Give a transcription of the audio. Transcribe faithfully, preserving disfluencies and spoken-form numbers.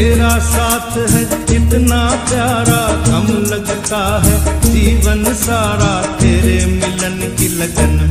तेरा साथ है इतना प्यारा, कम लगता है जीवन सारा, तेरे मिलन की लगन